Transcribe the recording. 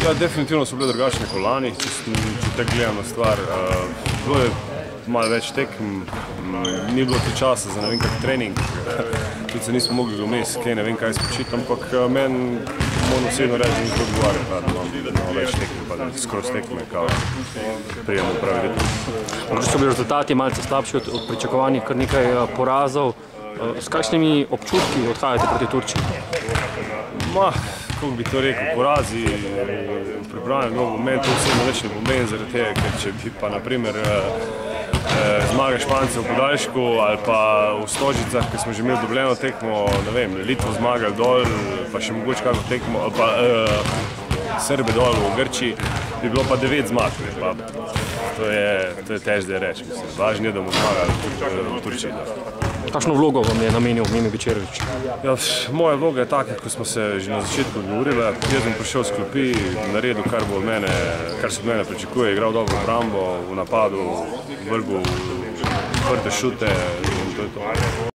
Ja, definitivno so bile drugačne kot lani, če tako gledam na stvar. Bilo je malo več tekem, ni bilo ti časa za ne vem kak trening, tudi se nismo mogli vmes, kaj ne vem kaj spočiti, ampak meni moram osebno reči, da mi to odgovarja, da imamo več tekem, pa da skoro tekme, kao prijemo pravi ritem. Mogoče so bili rezultati malce slabši od pričakovanih, kar nekaj porazov. S kakšnimi občutki odhajate proti Turčiji? Kako bi to rekel, porazi pripravljen meni to vsebno več ne pomeni, zaradi tega, ker če bi pa naprimer zmaga Špance v podaljšku ali pa v Stožicah, ker smo že imeli dobljeno tekmo, ne vem, Litvo zmagali dol, pa še mogoče kako tekmo, ali pa Srbe dol v Grčiji, bi bilo pa 9 zmag, pa to je težko reči, mislim. Važno je, da bomo zmagali v Turčiji. Kakšno vlogo vam je namenil Mimi Bečirović? Ja, moja vloga je taka, kot smo se že na začetku odgovorili. Jaz sem prišel s klopi, naredil kar se od mene pričakuje, igral dobro obrambo, v napadu, vrgel prve šute in to je to.